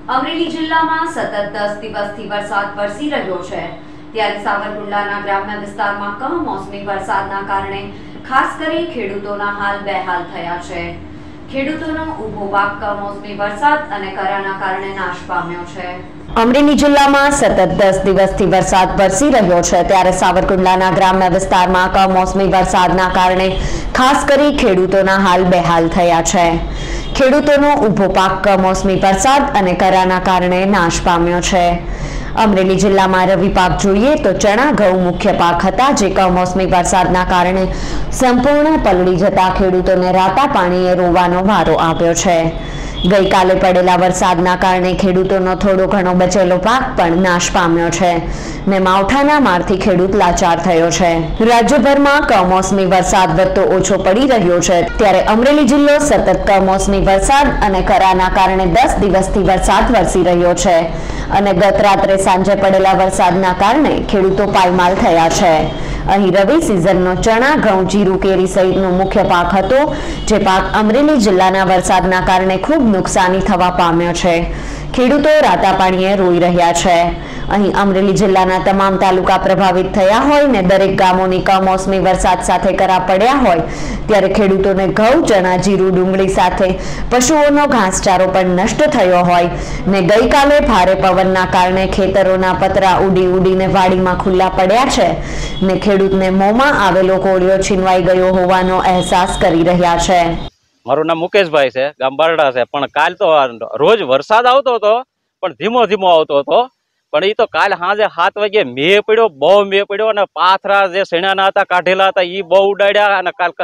અમરેલી જિલ્લામાં સતત 10 દિવસથી વરસાદ વરસી રહ્યો છે, ત્યારે સાવરકુંડલાના ગ્રામ્ય વિસ્તારમાં કમોસમી વરસાદના કારણે ખાસ કરી ખેડૂતોના હાલ બેહાલ થયા છે। ખેડૂતોનો ઊભો પાક કમોસમી વરસાદ અને કરાના કારણે નાશ પામ્યો છે। અમરેલી જિલ્લામાં સતત 10 દિવસથી વરસાદ વરસી રહ્યો છે, ત્યારે સાવરકુંડલાના ગ્રામ્ય વિસ્તારમાં કમોસમી વરસાદના કારણે ખાસ કરી ખેડૂતોના હાલ બેહાલ થયા છે। ખેડૂતોનો ઊભો પાક કમોસમી વરસાદ અને કરાના કારણે નાશ પામ્યો છે। અમરેલી જિલ્લામાં રવિ પાક જોઈએ તો ચણા ઘઉં મુખ્ય પાક હતા, જે કમોસમી વરસાદના કારણે સંપૂર્ણ પલળી જતા ખેડૂતોને રાતા પાણીએ રોવાનો વારો આવ્યો છે। ગઈકાલે પડેલા વરસાદના કારણે ખેડૂતોનો થોડો ઘણો બચેલો પાક પણ નાશ પામ્યો છે ને માવઠાના મારથી ખેડૂત લાચાર થયો છે। રાજ્યભરમાં કમોસમી વરસાદ વધતો ઓછો પડી રહ્યો છે, ત્યારે અમરેલી જિલ્લો સતત કમોસમી વરસાદ અને કરાના કારણે 10 દિવસથી વરસાદ વરસી રહ્યો છે અને ગત રાત્રે સાંજે પડેલા વરસાદના કારણે ખેડૂતો પાયમાલ થયા છે। અહીં રવિ સિઝનનો ચણા ઘઉં જીરું કેરી સહિતનો મુખ્ય પાક હતો, જે પાક અમરેલી જિલ્લાના વરસાદના કારણે ખૂબ નુકસાની થવા પામ્યો છે। ખેડૂતો રાતા પાણીએ રોઈ રહ્યા છે। અહીં અમરેલી જિલ્લાના તમામ તાલુકા પ્રભાવિત થયા હોય ને દરેક ગામોની કમોસમી વરસાદ સાથે કરા પડ્યા હોય, ત્યારે ખેડૂતોને ઘઉં ચણા જીરું ડુંગળી સાથે પશુઓનો ઘાસચારો પણ નષ્ટ થયો હોય ને ગઈકાલે ભારે પવનના કારણે ખેતરોના પતરા ઉડીને વાડીમાં ખુલ્લા પડ્યા છે ને ખેડૂતને મોંમાં આવેલો કોળિયો છીનવાઈ ગયો હોવાનો અહેસાસ કરી રહ્યા છે। મારું નામ મુકેશભાઈ છે, ગામ બારડા છે। પણ કાલ તો રોજ વરસાદ આવતો હતો, પણ ધીમો ધીમો આવતો હતો। પણ એ તો કાલ સાંજે 7 વાગે મેં પડ્યો, બહુ મેં પડ્યો અને પાથરા જે શેણાના હતા કાઢેલા હતા એ બહુ ઉડાડ્યા અને કાલ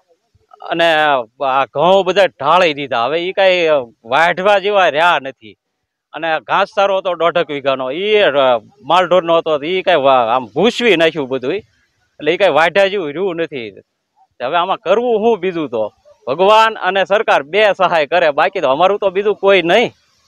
અને આ ઘઉં બધા ઢાળી દીધા। હવે એ કઈ વાઢવા જેવા રહ્યા નથી અને ઘાસચારો હતો 1.5 વીઘાનો, એ માલઢોરનો હતો, એ કઈ આમ ભૂસવી નાખ્યું બધું, એટલે એ કઈ વાઢ્યા જેવું રહ્યું નથી। હવે આમાં કરવું શું? બીજું તો ભગવાન અને સરકાર બે સહાય કરે, બાકી તો અમારું તો બીજું કોઈ નહીં।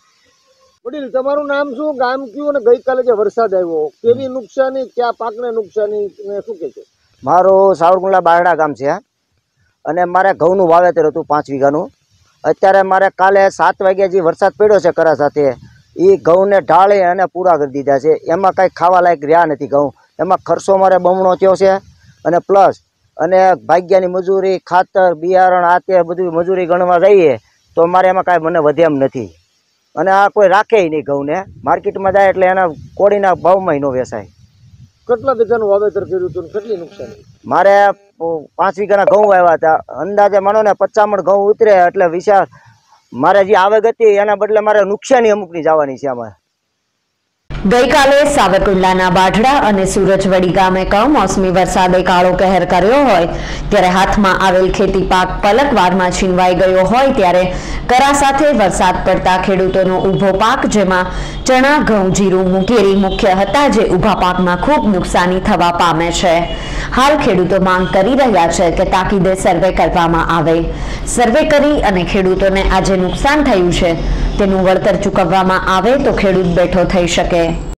વડીલ, તમારું નામ શું, ગામ કયું, અને ગઈકાલે જે વરસાદ આવ્યો કેવી નુકસાની, ક્યાં પાકને નુકસાની ને શું કહે છે? મારું સાવરકુંડલા બારડા ગામ છે અને મારે ઘઉંનું વાવેતર હતું 5 વીઘાનું। અત્યારે મારે કાલે 7 વાગ્યા જે વરસાદ પડ્યો છે કરા સાથે, એ ઘઉંને ઢાળી અને પૂરા કરી દીધા છે। એમાં કાંઈ ખાવા લાયક રહ્યા નથી ઘઉં, એમાં ખર્ચો મારે બમણો થયો છે અને પ્લસ અને ભાગ્યાની મજૂરી, ખાતર, બિયારણ, આ તે બધું મજૂરી ગણવા જઈએ તો મારે એમાં કાંઈ મને વધે એમ નથી અને આ કોઈ રાખે નહીં ઘઉંને, માર્કેટમાં જાય એટલે એના કોડીના ભાવમાં ન વેચાય। કેટલા વીઘાનું વાવેતર કર્યું હતું, કેટલી નુકસાની? મારે 5 વીઘાના ઘઉં આવ્યા હતા, અંદાજે માનો ને 50 મણ ઘઉં ઉતરે એટલે વિચાર મારે જે આવક હતી એના બદલે મારે નુકસાની અમુકની જવાની છે આમાં। ગઈકાલે સાવરકુંડલાના બાઢડા અને સુરજવડી ગામે કમોસમી વરસાદે કાળો કહેર કર્યો હોય, ત્યારે હાથમાં આવેલ ખેતી પાક પલકવારમાં છીનવાઈ ગયો હોય, ત્યારે કરા સાથે વરસાદ પડતા ખેડૂતોનો ઊભો પાક, જેમાં ચણા ઘઉં જીરું કેરી મુખ્ય હતા, જે ઊભા પાકમાં ખૂબ નુકસાની થવા પામે છે। હાલ ખેડૂતો માંગ કરી રહ્યા છે કે તાકીદે સર્વે કરવામાં આવે, સર્વે કરી અને ખેડૂતોને આજે નુકસાન થયું છે તેનું વળતર ચૂકવવામાં આવે તો ખેડૂત બેઠો થઈ શકે।